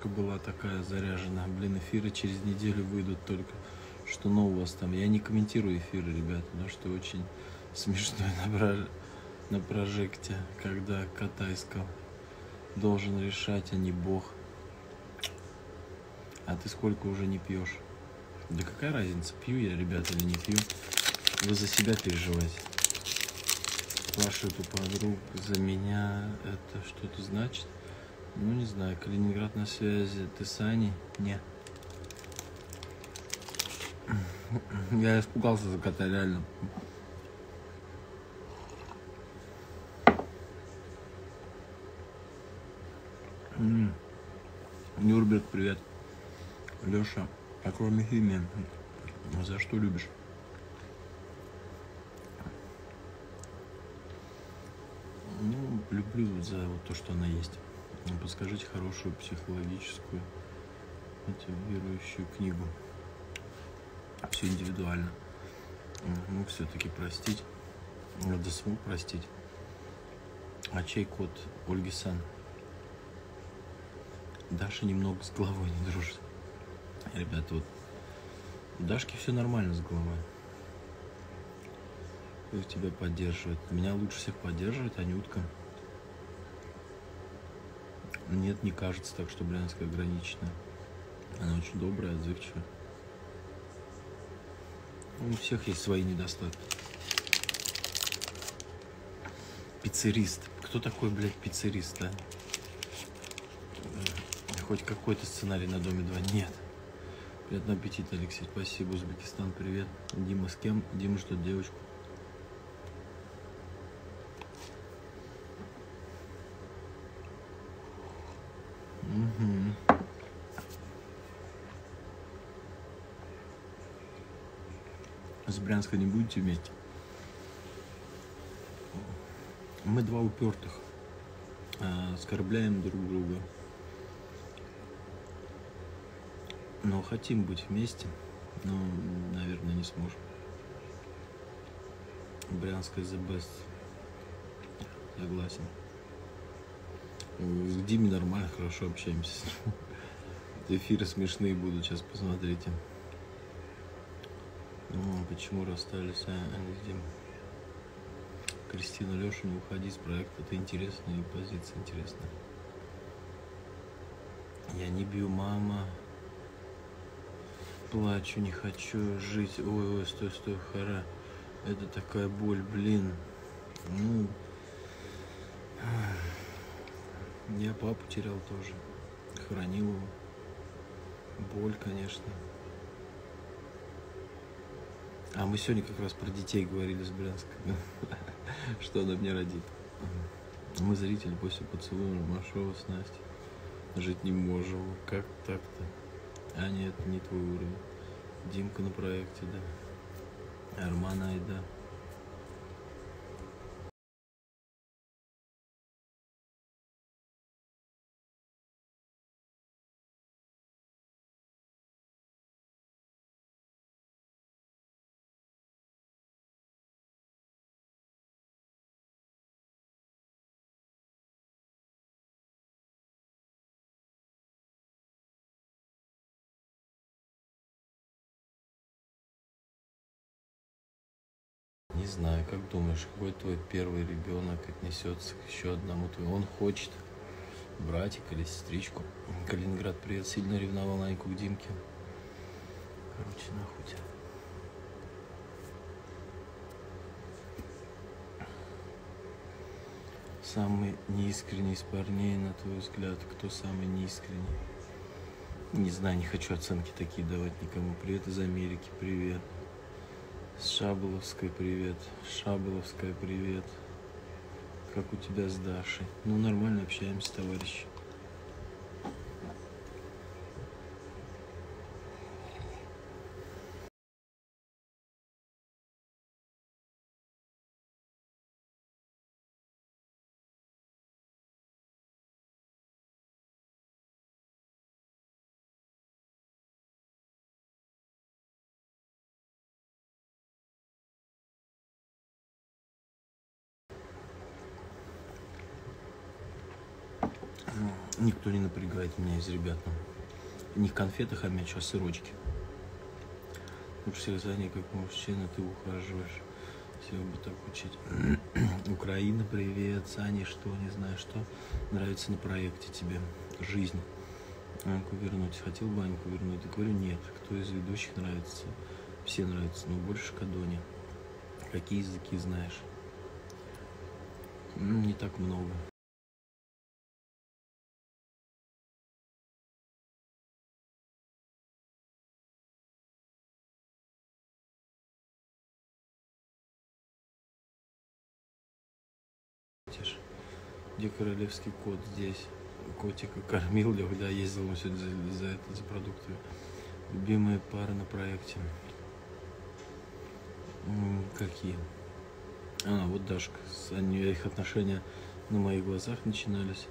утка была такая заряженная. Блин, эфиры через неделю выйдут только. Что нового у вас там? Я не комментирую эфиры, ребята, потому что очень смешной на прожекте, когда кота искал. Должен решать, а не бог. А ты сколько уже не пьешь? Да какая разница, пью я, ребята, или не пью? Вы за себя переживаете. Спрашивают у подруг, за меня это что-то значит? Ну, не знаю, Калининград на связи. Ты с Аней? Не. Я испугался за кота, реально. Нюрберг, привет. Леша, а кроме химии, за что любишь? Ну, люблю за вот то, что она есть. Подскажите хорошую психологическую, мотивирующую книгу. Все индивидуально. Ну, все-таки простить. Надо смог простить. А чей кот? Ольги Сан. Даша немного с головой не дружит. Ребята, вот у Дашки все нормально с головой. Кто тебя поддерживает? Меня лучше всех поддерживает Анютка. Нет, не кажется так, что Брянская ограничена. Она очень добрая, отзывчивая. У всех есть свои недостатки. Пиццерист. Кто такой, блядь, пиццерист, да? Хоть какой-то сценарий на Доме 2? Нет. Приятного аппетита, Алексей. Спасибо. Узбекистан, привет. Дима с кем? Дима ждет девочку. Угу. С Брянска не будете вместе? Мы два упертых. Оскорбляем друг друга. Но хотим быть вместе, но, наверное, не сможем. Брянская the best. Согласен. С Димой нормально, хорошо общаемся. Эфиры смешные будут, сейчас посмотрите. Почему расстались Аня с Димой? Кристина, Леша, не уходи с проекта, это интересно и позиция интересная. Я не бью, мама. Плачу, не хочу жить. Ой, стой, хара. Это такая боль, блин. Ну, я папу терял тоже. Хоронил его. Боль, конечно. А мы сегодня как раз про детей говорили с Брянска. Что она мне родит. Мы зрители после поцелуя Машова с Настей. Жить не можем. Как так-то? А нет, не твой уровень. Димка на проекте, да. Арман Айда. Не знаю, как думаешь, какой твой первый ребенок отнесется к еще одному твоему? Он хочет братика или сестричку. Калининград, привет, сильно ревновал Аньку к Димке. Короче, нахуй тебя. Самый неискренний из парней, на твой взгляд, кто самый неискренний? Не знаю, не хочу оценки такие давать никому. Привет из Америки, привет. С Шаболовской, привет. Шаболовская, привет. Как у тебя с Дашей? Ну, нормально общаемся, товарищи. Никто не напрягает меня из ребят. Не в конфетах, а мяч, а сырочки. Лучше Саня, как мужчина, ты ухаживаешь. Всего бы так учить. Украина, привет. Саня, что, не знаю, что нравится на проекте тебе? Жизнь. Аньку вернуть. Хотел бы Аньку вернуть? Я говорю, нет. Кто из ведущих нравится? Все нравятся, но больше Кадони. Какие языки знаешь? Не так много. Где королевский кот? Здесь. Котика кормил, да, ездил он сегодня за продуктами. Любимые пары на проекте. Какие? Вот Дашка. Их отношения на моих глазах начинались.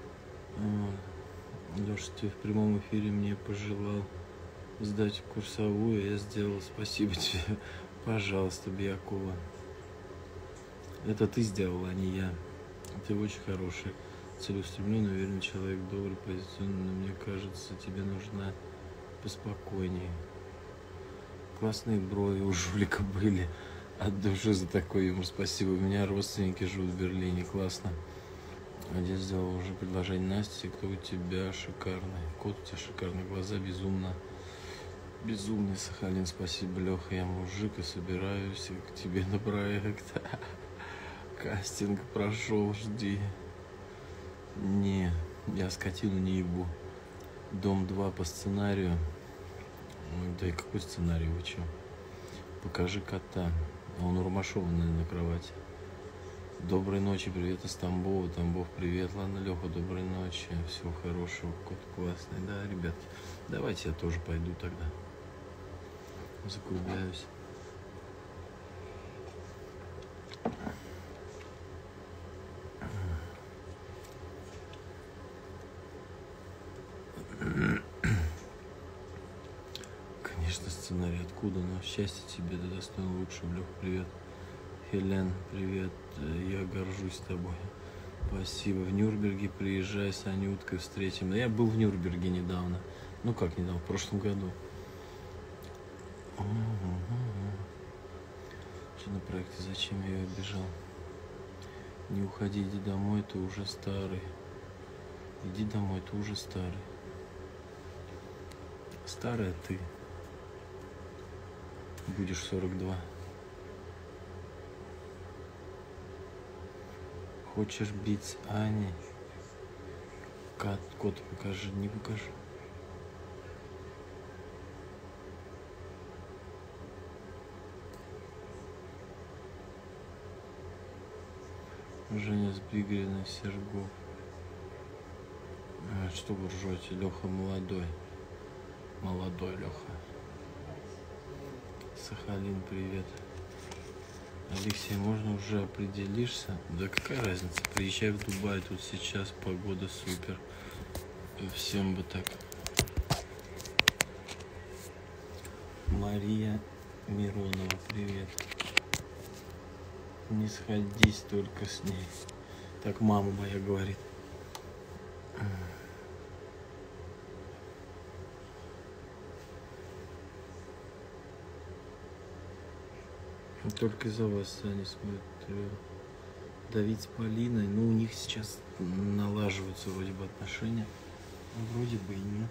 Леша, ты в прямом эфире мне пожелал сдать курсовую, я сделал. Спасибо тебе. Пожалуйста, Биакова. Это ты сделал, а не я. Ты очень хороший, целеустремленный, уверенный человек, добрый, позитивный, но мне кажется, тебе нужна поспокойнее. Классные брови у жулика были. От души за такой юмор. Спасибо. У меня родственники живут в Берлине. Классно. Я сделал уже предложение Насте. Кто у тебя шикарный? Кот у тебя шикарный. Глаза безумно. Безумный Сахалин. Спасибо, Леха. Я мужик и собираюсь к тебе на проект. Кастинг прошел, жди. Не, я скотину не ебу. Дом 2 по сценарию. Да и какой сценарий, вы чё? Покажи кота. А он у Ромашова, наверное, на кровати. Доброй ночи, привет из Тамбова. Тамбов, привет. Ладно, Леха, доброй ночи. Всего хорошего. Кот классный. Да, ребятки, давайте я тоже пойду тогда. Закругляюсь. Конечно, сценарий откуда, но счастье тебе, ты достоин лучшего. Лех, привет. Хелен, привет. Я горжусь тобой. Спасибо. В Нюрнберге приезжай с Анюткой, встретим. Да я был в Нюрнберге недавно. Ну как недавно, в прошлом году. Что на проекте? Зачем я ее обижал? Не уходи, иди домой, ты уже старый. Иди домой, ты уже старый. Старая ты. Будешь 42. Хочешь бить с Аней? Кот покажи, не покажи. Женя Сбигрина, Сергов. Что вы ржете? Леха молодой. Молодой Леха. Сахалин, привет. Алексей, можно уже определишься? Да какая разница? Приезжай в Дубай, тут сейчас погода супер. Всем бы так. Мария Миронова, привет. Не сходись только с ней. Так мама моя говорит. Только из-за вас, Саня, смотрю. Давид с Полиной, ну у них сейчас налаживаются вроде бы отношения. Вроде бы и нет.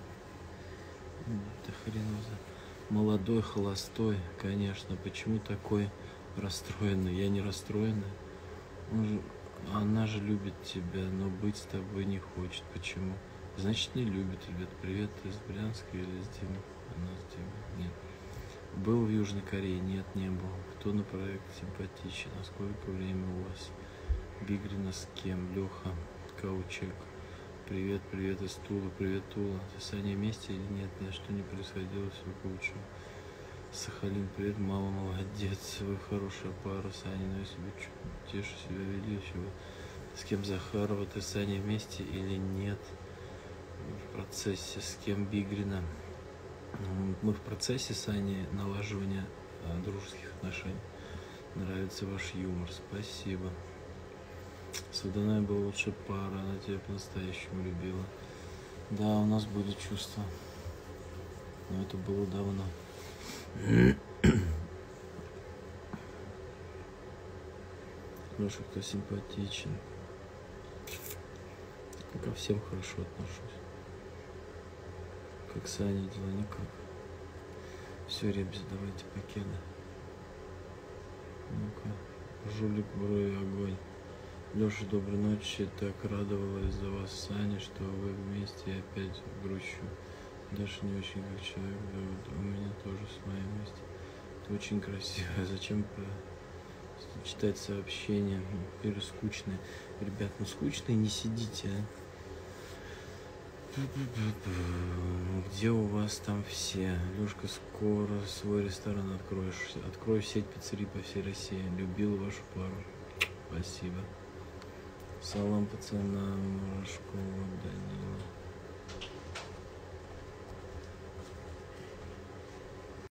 Да хреноза. Молодой, холостой, конечно. Почему такой расстроенный? Я не расстроенный. Она же любит тебя, но быть с тобой не хочет. Почему? Значит, не любит, ребят. Привет, ты из Брянска или из Димы? Она с Димой? Нет. Был в Южной Корее? Нет, не был. Кто на проект симпатичен? А сколько времени у вас? Бигрина с кем? Леха, Каучек. Привет, привет из Тулы. Привет, Тула. Ты с Аней вместе или нет? Нет, что не происходило, все кучу. Сахалин, привет, мама, молодец. Вы хорошая пара с Аней, но если бы тише себя вели, еще бы. С кем Захарова? Ты с Аней вместе или нет? В процессе. С кем Бигрина? Мы в процессе с Аней налаживания дружеских отношений. Нравится ваш юмор. Спасибо. С Адонай была лучше пара, она тебя по-настоящему любила. Да, у нас были чувства, но это было давно. Леша, кто симпатичен. Ко всем хорошо отношусь. Как Саня дела никак. Все, ребят, давайте покеда. Ну-ка, жулик, брови, огонь. Леша, доброй ночи. Так радовалась за вас, Саня, что вы вместе, и опять грущу. Даша не очень как человек, да, вот у меня тоже с моей вместе. Это очень красиво. Зачем читать сообщения? Теперь скучные. Ребят, ну скучные не сидите, а. Где у вас там все? Лешка, скоро свой ресторан откроешь. Открою сеть пиццерий по всей России. Любил вашу пару. Спасибо. Салам пацанам, Рожкова, Данила.